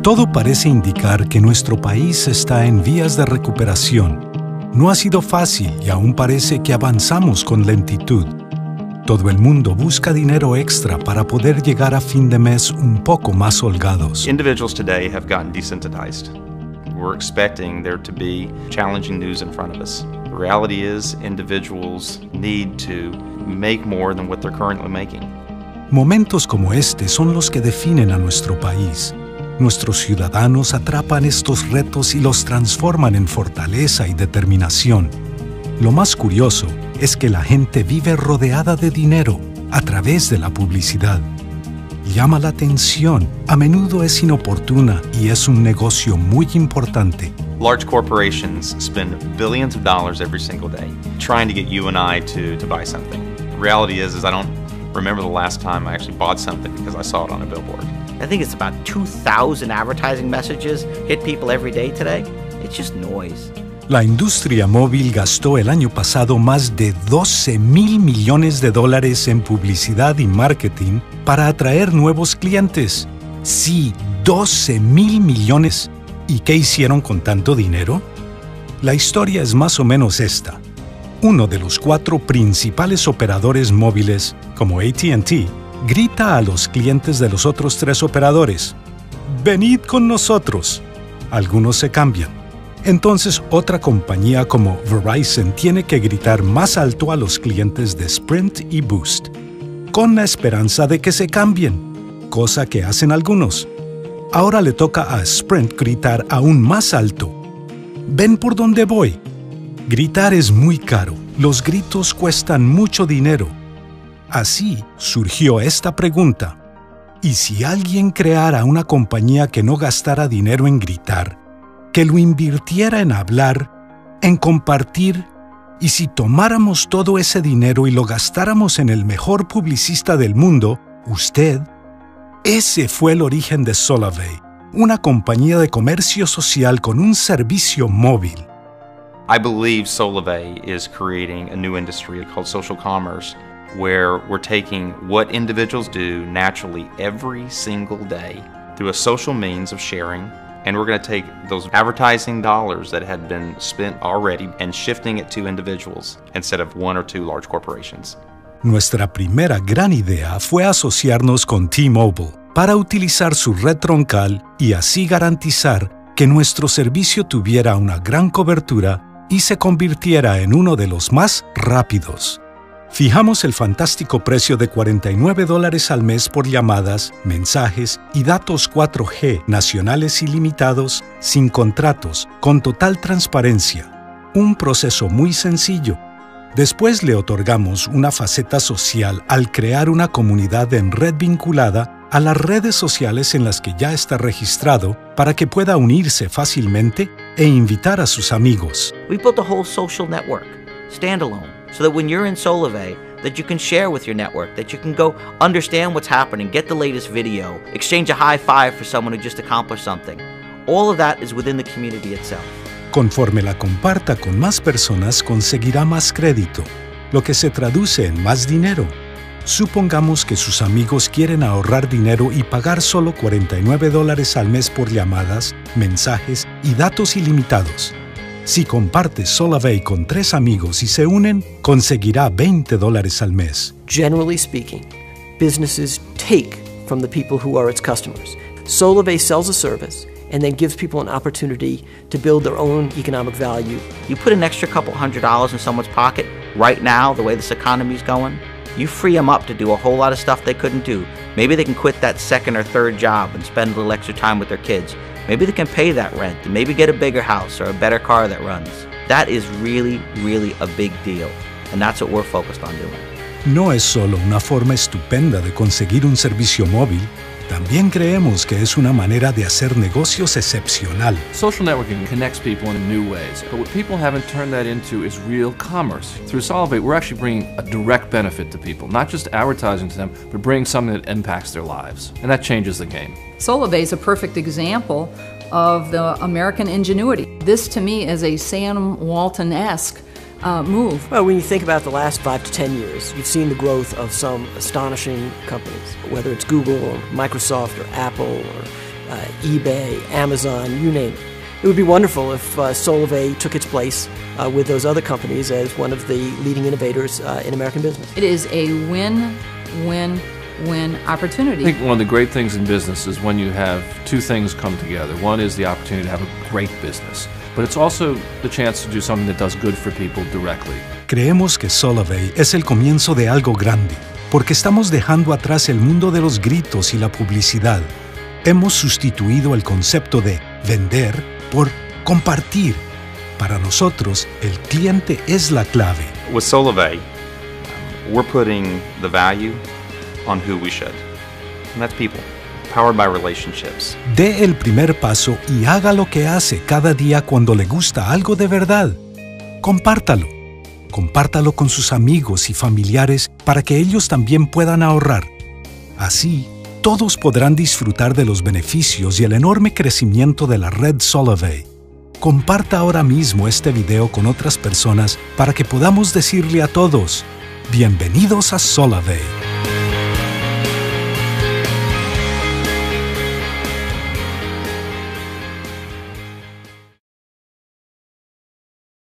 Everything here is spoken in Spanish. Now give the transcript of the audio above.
Todo parece indicar que nuestro país está en vías de recuperación. No ha sido fácil y aún parece que avanzamos con lentitud. Todo el mundo busca dinero extra para poder llegar a fin de mes un poco más holgados. Individuals today have gotten desensitized. We're expecting there to be challenging news in front of us. The reality is, individuals need to make more than what they're currently making. Momentos como este son los que definen a nuestro país. Nuestros ciudadanos atrapan estos retos y los transforman en fortaleza y determinación. Lo más curioso es que la gente vive rodeada de dinero a través de la publicidad. Llama la atención, a menudo es inoportuna y es un negocio muy importante. Large corporations spend billions of dollars every single day trying to get you and I to buy something. The reality is I don't remember the last time I actually bought something because I saw it on a billboard. I think it's about 2,000 advertising messages hit people every day today. It's just noise. La industria móvil gastó el año pasado más de $12,000 millones en publicidad y marketing para atraer nuevos clientes. Sí, $12,000 millones. ¿Y qué hicieron con tanto dinero? La historia es más o menos esta. Uno de los 4 principales operadores móviles, como AT&T, grita a los clientes de los otros 3 operadores: «Venid con nosotros». Algunos se cambian. Entonces, otra compañía como Verizon tiene que gritar más alto a los clientes de Sprint y Boost, con la esperanza de que se cambien, cosa que hacen algunos. Ahora le toca a Sprint gritar aún más alto. ¿Ven por dónde voy? Gritar es muy caro. Los gritos cuestan mucho dinero. Así surgió esta pregunta: ¿y si alguien creara una compañía que no gastara dinero en gritar, que lo invirtiera en hablar, en compartir, y si tomáramos todo ese dinero y lo gastáramos en el mejor publicista del mundo, usted? Ese fue el origen de Solavei, una compañía de comercio social con un servicio móvil. I believe Solavei is creating a new industry called social commerce, where we're taking what individuals do naturally every single day through a social means of sharing, and we're going to take those advertising dollars that had been spent already and shifting it to individuals instead of 1 or 2 large corporations. Nuestra primera gran idea fue asociarnos con T-Mobile para utilizar su red troncal y así garantizar que nuestro servicio tuviera una gran cobertura y se convirtiera en uno de los más rápidos. Fijamos el fantástico precio de $49 al mes por llamadas, mensajes y datos 4G nacionales ilimitados, sin contratos, con total transparencia. Un proceso muy sencillo. Después le otorgamos una faceta social al crear una comunidad en red vinculada a las redes sociales en las que ya está registrado para que pueda unirse fácilmente e invitar a sus amigos. We built a whole social network, standalone, so that when you're in Solavei, that you can share with your network, that you can go understand what's happening, get the latest video, exchange a high five for someone who just accomplished something. All of that is within the community itself. Conforme la comparta con más personas, conseguirá más crédito, lo que se traduce en más dinero. Supongamos que sus amigos quieren ahorrar dinero y pagar solo $49 al mes por llamadas, mensajes y datos ilimitados. Si comparte Solavei con 3 amigos y se unen, conseguirá $20 al mes. Generally speaking, businesses take from the people who are its customers. Solavei sells a service and then gives people an opportunity to build their own economic value. You put an extra couple $100 in someone's pocket right now, the way this economy's going, you free them up to do a whole lot of stuff they couldn't do. Maybe they can quit that 2nd or 3rd job and spend a little extra time with their kids. Maybe they can pay that rent and maybe get a bigger house or a better car that runs. That is really, really a big deal, and that's what we're focused on doing. No es solo una forma estupenda de conseguir un servicio móvil, también creemos que es una manera de hacer negocios excepcional. Social networking connects people in new ways, but what people haven't turned that into is real commerce. Through Solavei, we're actually bringing a direct benefit to people, not just advertising to them, but bringing something that impacts their lives, and that changes the game. Solavei is a perfect example of the American ingenuity. This, to me, is a Sam Walton-esque move. Well, when you think about the last 5 to 10 years, you've seen the growth of some astonishing companies, whether it's Google or Microsoft or Apple or eBay, Amazon, you name it. It would be wonderful if Solvay took its place with those other companies as one of the leading innovators in American business. It is a win-win-win opportunity. I think one of the great things in business is when you have two things come together. One is the opportunity to have a great business, but it's also the chance to do something that does good for people directly. Creemos que Solvay es el comienzo de algo grande, porque estamos dejando atrás el mundo de los gritos y la publicidad. Hemos sustituido el concepto de vender por compartir. Para nosotros, el cliente es la clave. With Solvay, we're putting the value on who we should, and that's people, powered by relationships. Dé el primer paso y haga lo que hace cada día cuando le gusta algo de verdad. Compártalo. Compártalo con sus amigos y familiares para que ellos también puedan ahorrar. Así, todos podrán disfrutar de los beneficios y el enorme crecimiento de la red Solvay. Comparta ahora mismo este video con otras personas para que podamos decirle a todos, bienvenidos a Solvay.